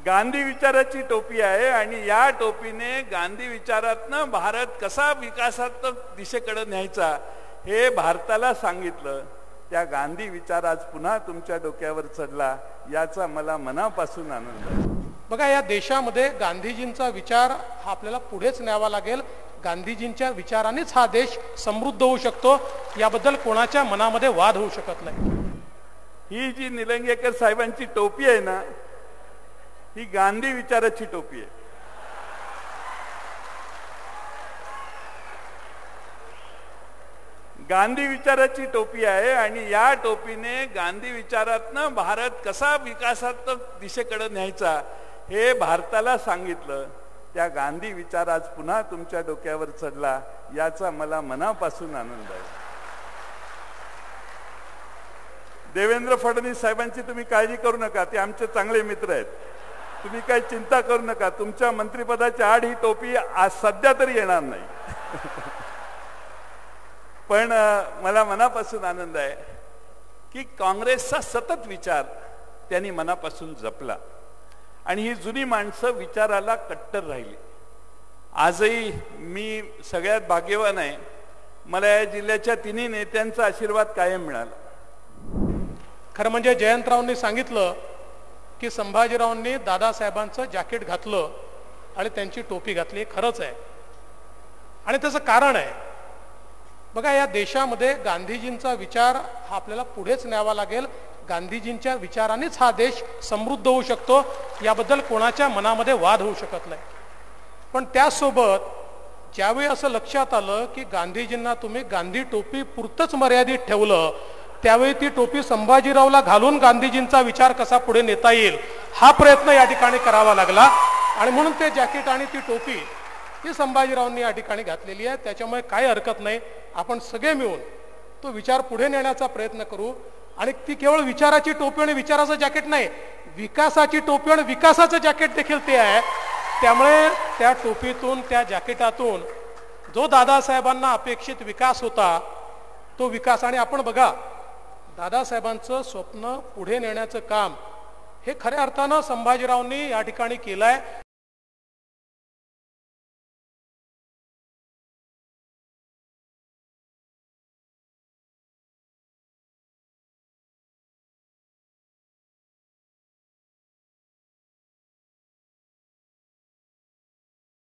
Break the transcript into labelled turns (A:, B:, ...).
A: गांधी विचाराची टोपी आहे आणि या टोपीने गांधी विचारातनं भारत कसा विकासात दिशेकडे न्यायचा हे भारताला सांगितलं. त्या गांधी विचार आज पुन्हा तुमच्या डोक्यावर चढला याचा मला मनापासून आनंद आहे.
B: बघा, या देशामध्ये गांधीजींचा विचार हा आपल्याला पुढेच न्यावा लागेल. गांधीजींच्या विचारानेच हा देश समृद्ध होऊ शकतो, याबद्दल कोणाच्या मनामध्ये वाद होऊ शकत नाही.
A: ही जी निलंगेकर साहेबांची टोपी आहे ना, ही गांधी विचाराची टोपी आहे. गांधी विचाराची टोपी आहे आणि या टोपीने गांधी विचारातनं भारत कसा विकासात दिशेकडे न्यायचा हे भारताला सांगितलं. त्या गांधी विचार आज पुन्हा तुमच्या डोक्यावर चढला याचा मला मनापासून आनंद आहे. देवेंद्र फडणवीस साहेबांची तुम्ही काळजी करू नका, ते आमचे चांगले मित्र आहेत. तुम्ही काही चिंता करू नका. तुमच्या मंत्रिपदाच्या आड ही टोपी आज सध्या तरी येणार नाही. पण मला मनापासून आनंद आहे की काँग्रेसचा सतत विचार त्यांनी मनापासून जपला आणि ही जुनी माणसं विचाराला कट्टर राहिली. आजही मी सगळ्यात भाग्यवान आहे, मला या जिल्ह्याच्या तिन्ही नेत्यांचा आशीर्वाद कायम मिळाला.
B: खरं म्हणजे जयंतरावांनी सांगितलं की संभाजीरावांनी दादासाहेबांचं जॅकेट घातलं आणि त्यांची टोपी घातली. खरंच आहे आणि त्याचं कारण आहे. बघा, या देशामध्ये गांधीजींचा विचार हा आपल्याला पुढेच न्यावा लागेल. गांधीजींच्या विचारानेच हा देश समृद्ध होऊ शकतो, याबद्दल कोणाच्या मनामध्ये वाद होऊ शकत नाही. पण त्यासोबत ज्यावेळी असं लक्षात आलं की गांधीजींना तुम्ही गांधी टोपी पुरतच मर्यादित ठेवलं, त्यावेळी ती टोपी संभाजीरावला घालून गांधीजींचा विचार कसा पुढे नेता येईल हा प्रयत्न या ठिकाणी करावा लागला. आणि म्हणून ते जॅकेट आणि ती टोपी ही संभाजीरावांनी या ठिकाणी घातलेली आहे. त्याच्यामुळे काही हरकत नाही, आपण सगळे मिळून तो विचार पुढे नेण्याचा प्रयत्न करू. आणि ती केवळ विचाराची टोपी आणि विचाराचं जॅकेट नाही, विकासाची टोपी आणि विकासाचं जॅकेट देखील ते आहे. त्यामुळे त्या टोपीतून, त्या जॅकेटातून जो दादासाहेबांना अपेक्षित विकास होता तो विकास. आणि आपण बघा, दादासाहेबांचं स्वप्न पुढे नेण्याचं काम हे खऱ्या अर्थानं संभाजीरावांनी या ठिकाणी केलंय.